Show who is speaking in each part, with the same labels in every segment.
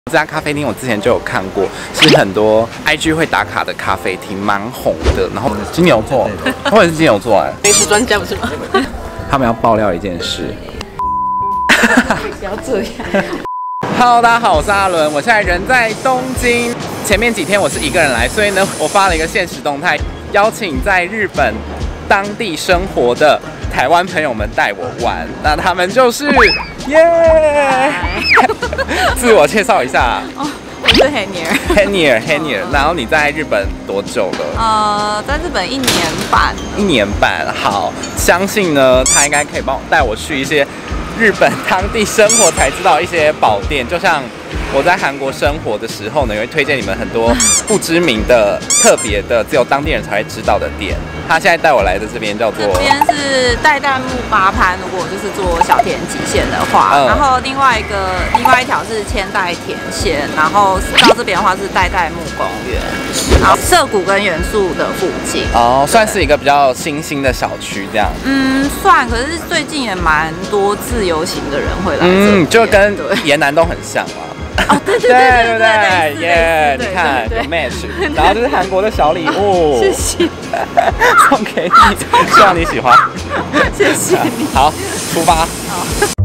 Speaker 1: 这家咖啡厅我之前就有看过，是很多 IG 会打卡的咖啡厅，蛮红的。然后金牛座，我也是金牛座哎，
Speaker 2: 美食专家不是吗？
Speaker 1: 他们要爆料一件事。
Speaker 2: 不要这样。
Speaker 1: Hello， 大家好，我是阿伦，我现在人在东京。前面几天我是一个人来，所以呢，我发了一个限时动态，邀请在日本当地生活的台湾朋友们带我玩。那他们就是耶，自我介绍一下。
Speaker 2: 我是 Hanier。
Speaker 1: 然后你在日本多久了？
Speaker 2: 在日本1年半。
Speaker 1: 1年半，好，相信呢，他应该可以带我去一些日本当地生活才知道一些宝店，就像我在韩国生活的时候呢，也会推荐你们很多不知名的、特别的，只有当地人才会知道的店。他现在带我来的这边叫做，
Speaker 2: 这边是代代木八幡，如果就是做小田急线的话，然后另外一条是千代田线，然后到这边的话是代代木公园，然后涩谷跟元素的附近。哦，
Speaker 1: 算是一个比较新兴的小区这样。
Speaker 2: 算，可是最近也蛮多自由行的人会来这边，
Speaker 1: 就跟沿南都很像嘛。
Speaker 2: 哦，对，
Speaker 1: 耶！你看有 match， 然后这是韩国的小礼物，
Speaker 2: 谢谢，
Speaker 1: 送给你，希望你喜欢，
Speaker 2: 谢谢你。
Speaker 1: 好，出发。好。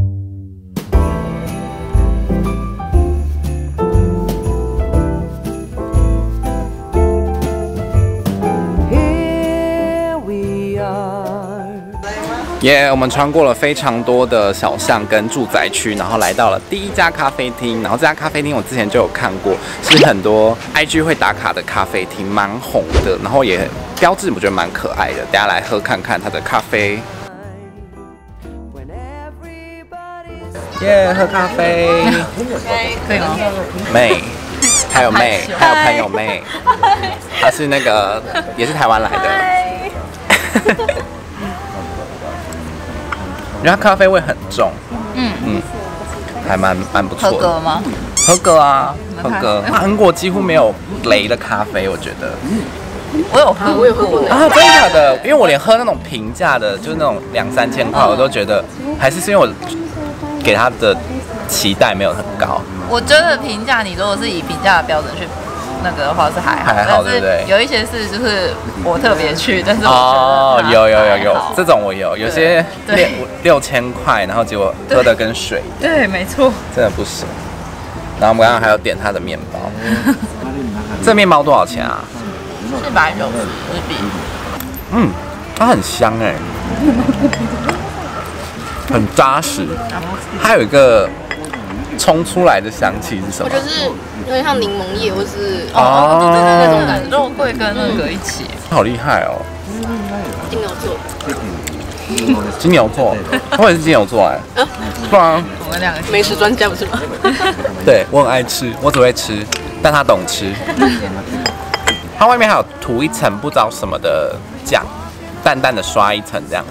Speaker 1: 我们穿过了非常多的小巷跟住宅区，然后来到了第一家咖啡厅。然后这家咖啡厅我之前就有看过，是很多 IG 会打卡的咖啡厅，蛮红的，然后也标志我觉得蛮可爱的。等下来喝看看它的咖啡。喝咖啡。
Speaker 2: 可以吗？
Speaker 1: 妹，还有朋友妹，她是那个也是台湾来的。因为它咖啡味很重，还蛮不错的。合格吗？合格啊，合格。韩国几乎没有雷的咖啡，我觉得。
Speaker 2: 我有喝过
Speaker 1: 啊，真的假的？因为我连喝那种平价的，就是那种2、3千块，我都觉得还是因为我给它的期待没有很高。
Speaker 2: 我觉得平价，你如果是以平价的标准去那个的话是还好，
Speaker 1: 对不对？
Speaker 2: 有一些是就是我特别去，但是
Speaker 1: 有这种我有些6000块，然后结果喝的跟水一样，
Speaker 2: 对，没错，
Speaker 1: 真的不行。然后我们刚刚还有点它的面包，这面包多少钱啊
Speaker 2: ？490日币。
Speaker 1: 它很香哎，很扎实，还有一个冲出来的香气是什么？
Speaker 3: 我觉得是有点像柠檬叶，或是
Speaker 2: 对那种感觉，肉桂跟那个一起，
Speaker 1: 好厉害哦！
Speaker 3: 金牛座，
Speaker 1: 金牛座，我也是金牛座哎。对啊，
Speaker 2: 我们2个
Speaker 3: 美食专家不是吗？
Speaker 1: 对，我很爱吃，我只会吃，但他懂吃。它外面还有涂一层不知道什么的酱，淡淡的刷一层这样。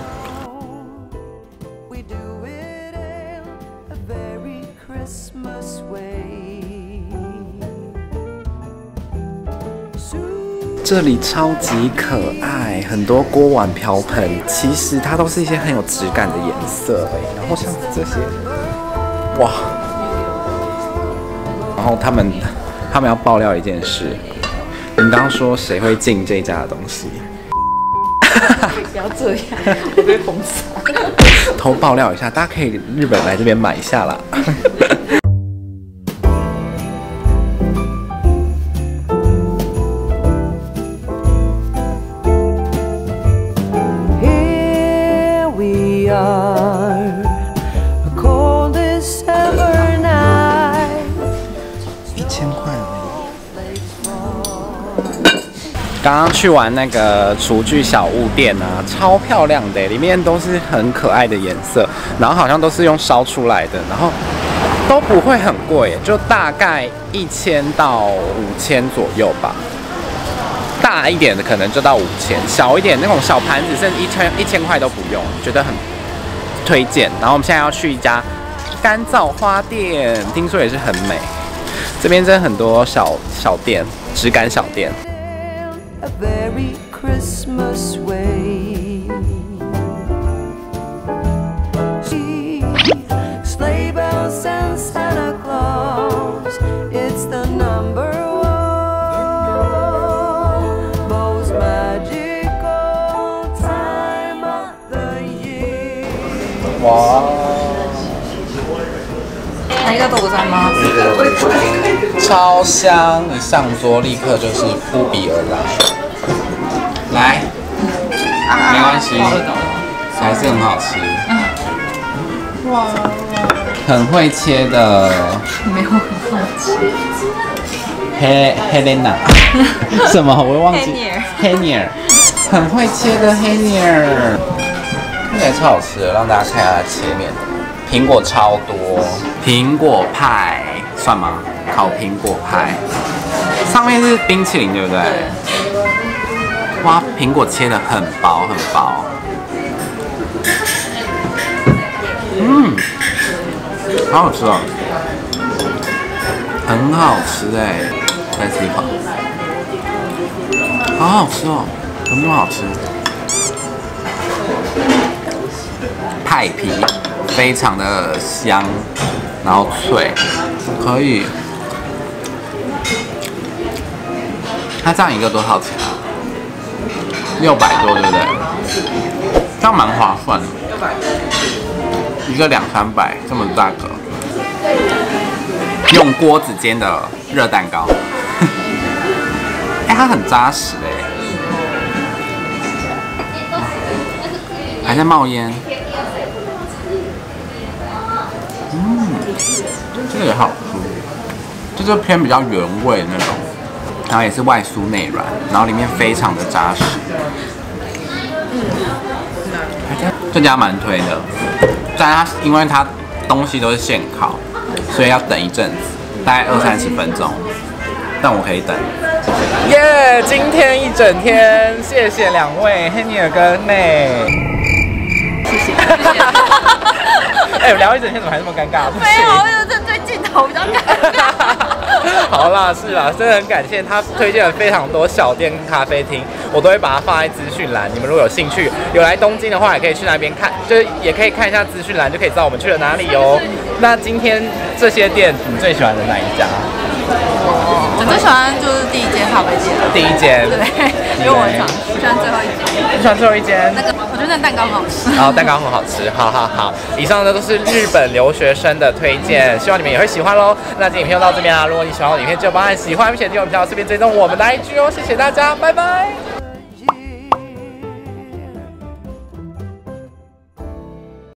Speaker 1: 这里超级可爱，很多锅碗瓢盆，其实它都是一些很有质感的颜色哎。然后像这些，哇！然后他们要爆料一件事，你们刚刚说谁会进这家的东西？
Speaker 2: 不要这样，我被封杀。
Speaker 1: 偷爆料一下，大家可以日本来这边买一下啦。刚刚去玩那个厨具小物店啊，超漂亮的，里面都是很可爱的颜色，然后好像都是用烧出来的，然后都不会很贵，就大概1000到5000左右吧。大一点的可能就到5000，小一点那种小盘子甚至1000块都不用，觉得很推荐。然后我们现在要去一家干燥花店，听说也是很美。这边真的很多小店，质感小店。A very Christmas way. Sleigh bells and Santa Claus. 哇！
Speaker 2: 哪一个豆腐山吗？
Speaker 1: 超香，一上桌立刻就是扑鼻而来。来，没关系，还是很好吃。哇，很会切的。
Speaker 2: 没有很好吃。
Speaker 1: Helena， 什么？我忘记。Henier， 很会切的 Henier， 看起来超好吃的，让大家看一下它切面。苹果超多，苹果派算吗？烤苹果派，上面是冰淇淋，对不对？哇，苹果切得很薄很薄。好好吃哦，很好吃哎，再吃一口，好好吃哦，怎么好吃？派皮非常的香，然后脆，可以。它这样一个多少钱啊？600多，对不对？这样蛮划算的。一个200-300，这么大个。用锅子煎的热蛋糕，它很扎实哎，还在冒烟。这个也好吃，这就偏比较原味那种，然后也是外酥内软，然后里面非常的扎实。这家蛮推的，但它因为它东西都是现烤，所以要等一阵子，大概20-30分钟，但我可以等。耶！今天一整天，谢谢2位 Henier 跟 May。
Speaker 2: 谢谢。
Speaker 1: 哎，聊一整天怎么还那么尴尬？
Speaker 2: 没有，这对镜头比较尴尬。
Speaker 1: 好啦，是啦，真的很感谢他推荐了非常多小店跟咖啡厅，我都会把它放在资讯栏。你们如果有兴趣，有来东京的话，也可以去那边看，就是也可以看一下资讯栏，就可以知道我们去了哪里哦。那今天这些店，你最喜欢的哪一家？
Speaker 2: 我最喜欢就是第一间咖啡店。
Speaker 1: 第一间。
Speaker 2: 对，因为我很喜欢最后一间。
Speaker 1: 你喜欢最后一间？
Speaker 2: 那个，我觉得那蛋糕很好吃。
Speaker 1: 然后蛋糕很好吃，好。以上的都是日本留学生的推荐，希望你们也会喜欢喽。那今天影片就到这边啦，如果你喜欢我的影片，就帮按喜欢，并且订阅我们频道，顺便追踪我们的IG哦。谢谢大家，拜拜。